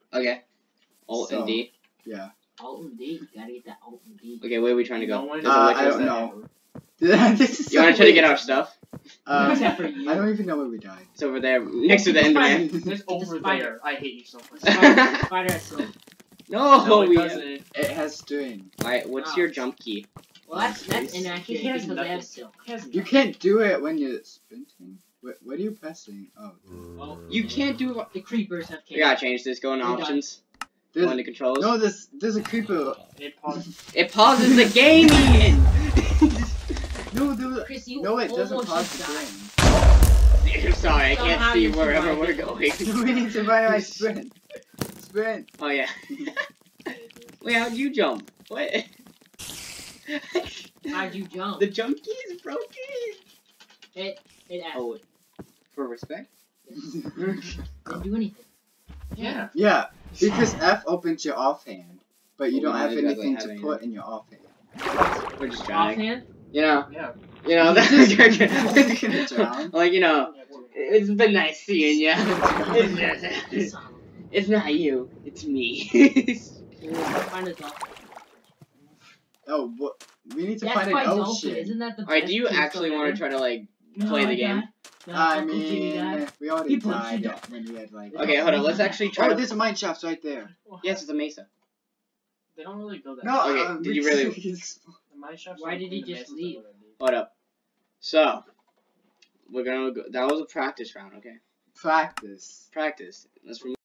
Okay. Alt and D. Yeah. Alt and D. You gotta get that Alt and D. Okay, where are we trying to go? I don't know. This is You want to try to get our stuff? Except for you. I don't even know where we died. It's over there, next to the Enderman. It's over there. I hate you so much. Spider has silk. No, it we. doesn't. It has string. Alright, what's your jump key? Well, that's inaccurate He has because they have nothing. silk. You can't do it when you're sprinting. What are you pressing? Oh. Well, You can't do it. The creepers have We gotta change this. Go into We're done. options. Go into controls. No, there's a creeper. It pauses the game, Ian! No, Chris, you no, it doesn't almost pause just the died. game. I'm sorry, I can't Somehow see you wherever we're survived going. We need to find my sprint. Sprint. Oh yeah. Wait, how'd you jump? What? How'd you jump? The jump key is broken. It asked. Oh, for respect? Didn't do anything. Yeah. Yeah, because F opens your offhand, but you Well, don't we have don't anything have to any. put in your offhand. We're just trying. Offhand? You know, Yeah. Gonna drown. like, you know, it's been nice seeing you. It's not you, it's me. Find a dolphin. Oh, what? We need to That's find quite an dolphin, ocean. isn't that the Alright, best do you tombstone actually want ever? to try to, like, No, play the I game? died. No, I Uncle Jimmy died. mean, we already He punched died you. when we had like. Okay, hold on, let's actually try Oh, to... there's a mine shaft right there. Yes, it's a mesa. They don't really go that. No, Okay, did you really- The mine shafts Why are did he in the just mesas leave? already. Hold up. So, we're gonna go... That was a practice round, okay? Practice. Practice. Let's remove